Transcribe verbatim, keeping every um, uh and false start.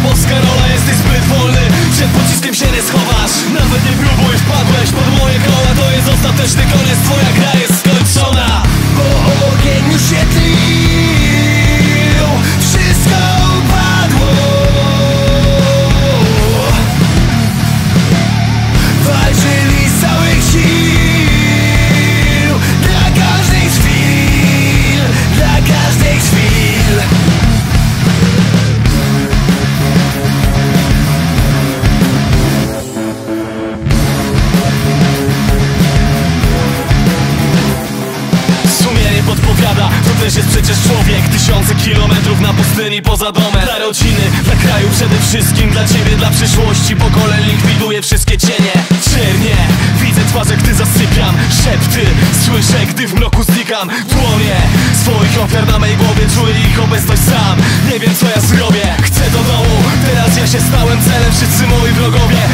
rabowska rola. Jesteś zbyt wolny, przed pociskiem się nie schowasz. Nawet nie próbuj, wpadłeś pod moje koła. To jest ostateczny koniec, twoja gra jest skończona. Bo ogień już się tlił, wszystko upadło. Walczyli z całych sił, dla każdej z chwil, dla każdej z chwil. Sumienie podpowiada, to też jest przecież człowiek. Tysiące kilometrów na pustyni poza domem. Dla rodziny, dla kraju, przede wszystkim dla ciebie, dla przyszłości pokoleń likwiduje wszystkie cienie. Czernie, widzę twarze, gdy zasypiam. Szepty, słyszę, gdy w mroku znikam. Dłonie swoich ofiar na mej głowie, czuję ich obecność sam. Nie wiem co ja zrobię, chcę do domu, teraz ja się stałem celem. Wszyscy moi wrogowie